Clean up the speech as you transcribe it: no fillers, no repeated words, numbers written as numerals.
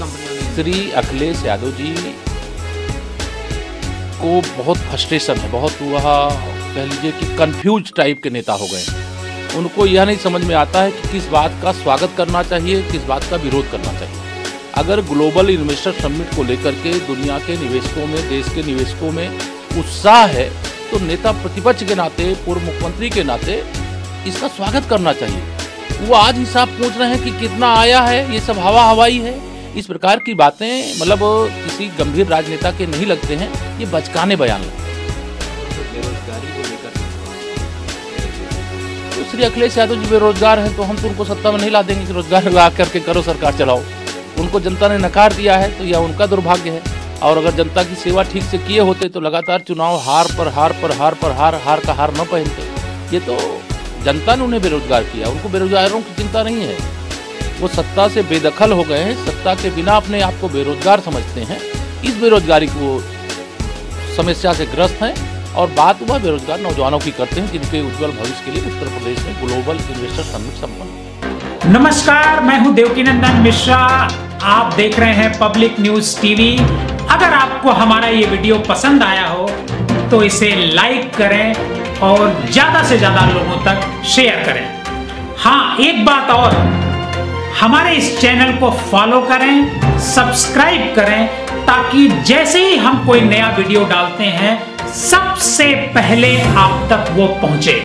श्री अखिलेश यादव जी को बहुत फ्रस्ट्रेशन है, बहुत वह कह लीजिए कि कंफ्यूज टाइप के नेता हो गए। उनको यह नहीं समझ में आता है कि किस बात का स्वागत करना चाहिए, किस बात का विरोध करना चाहिए। अगर ग्लोबल इन्वेस्टर समिट को लेकर के दुनिया के निवेशकों में, देश के निवेशकों में उत्साह है, तो नेता प्रतिपक्ष के नाते, पूर्व मुख्यमंत्री के नाते इसका स्वागत करना चाहिए। वो आज हिसाब पूछ रहे हैं कि कितना आया है, ये सब हवा हवाई है। इस प्रकार की बातें मतलब किसी गंभीर राजनेता के नहीं लगते हैं, ये बचकाने बयान लगते हैं। बेरोजगारी को लेकर तो श्री अखिलेश यादव जी बेरोजगार हैं, तो हम तो उनको सत्ता में नहीं ला देंगे कि रोजगार ला करके करो, सरकार चलाओ। उनको जनता ने नकार दिया है, तो यह उनका दुर्भाग्य है। और अगर जनता की सेवा ठीक से किए होते तो लगातार चुनाव हार पर हार पर हार पर हार का हार न पहनते। ये तो जनता ने उन्हें बेरोजगार किया, उनको बेरोजगारों की चिंता नहीं है। वो सत्ता से बेदखल हो गए हैं, सत्ता के बिना अपने आप को बेरोजगार समझते हैं। इस बेरोजगारी को समस्या से ग्रस्त हैं और बात वह बेरोजगार नौजवानों की करते हैं, जिनके उज्जवल भविष्य के लिए उत्तर प्रदेश में ग्लोबल इन्वेस्टर समिट संपन्न। नमस्कार, मैं हूं देवकीनंदन मिश्रा। आप देख रहे हैं पब्लिक न्यूज टीवी। अगर आपको हमारा ये वीडियो पसंद आया हो तो इसे लाइक करें और ज्यादा से ज्यादा लोगों तक शेयर करें। हाँ, एक बात और, हमारे इस चैनल को फॉलो करें, सब्सक्राइब करें, ताकि जैसे ही हम कोई नया वीडियो डालते हैं सबसे पहले आप तक वो पहुंचे।